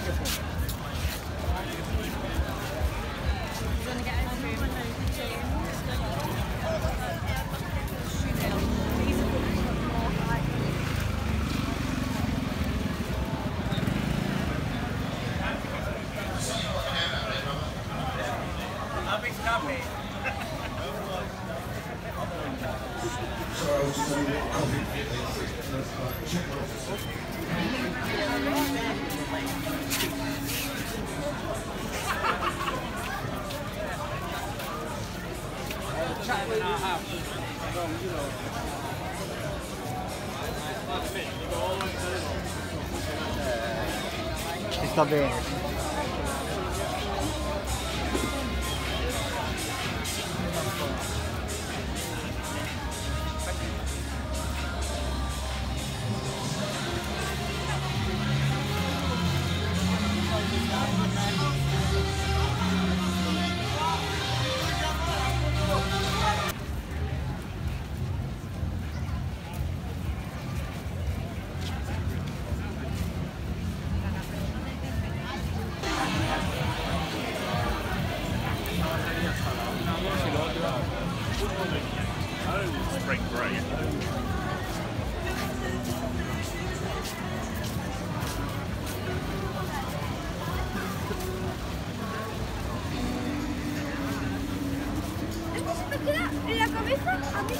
Ci sta bene. Spring break. ¿En la cabeza? A mí.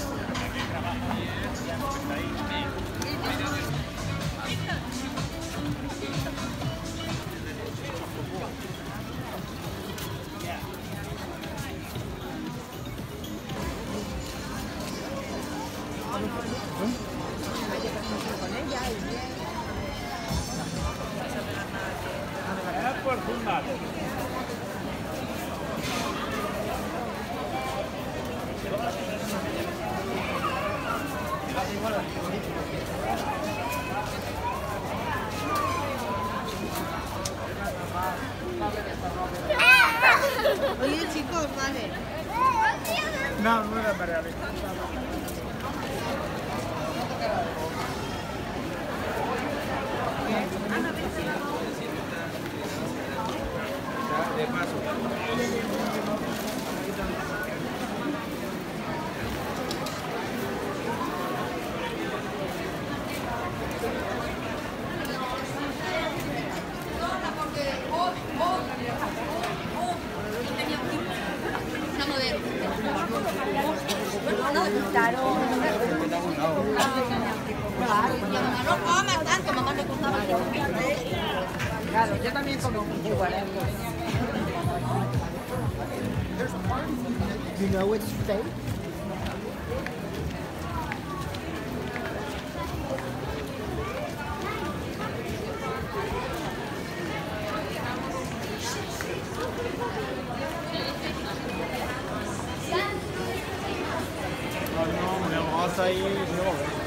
Oye chicos, vale. No, no era para real. De paso. No comas tanto, mamá me contaba yo. Claro, yo también como igual. You know it's fake? No, me vas ahí, no.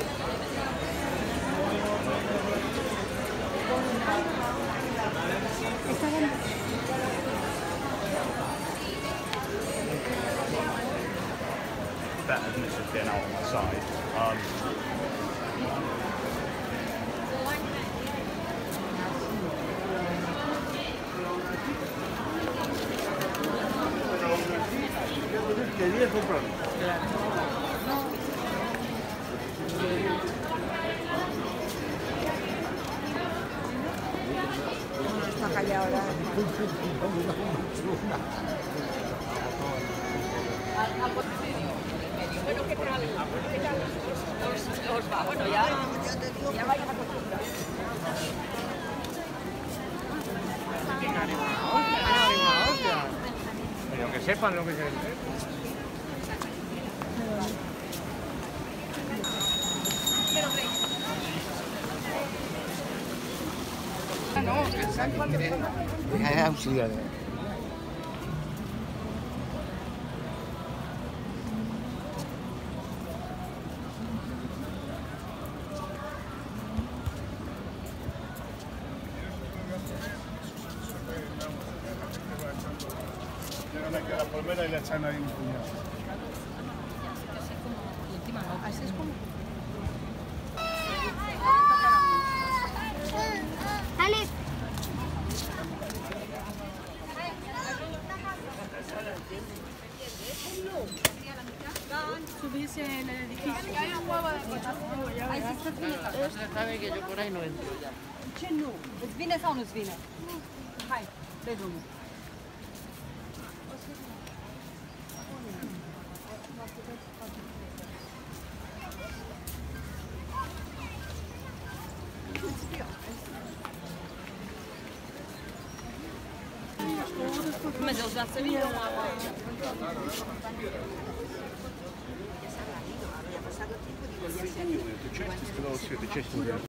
Better than it just being out on my side. Quería comprar. Está callado ahora. Bueno, ¿qué tal? ¿Qué tal? Os va. Bueno, ya vais a acostumbrar. Pero que sepan lo que se es auxiliar. La palmera y la echan ahí un puñado. Y encima no, así es como... Dale. subirse en el edificio. Hay un huevo de corazón. Hai zis să-ți vine tata. Sabe que yo por ahí no entro ya. Ce nu? Îți vine sau nu-ți vine? Hai, dă drumul. Dumnezeu, dar să vină mama. Честно сказал, Света, честно говоря.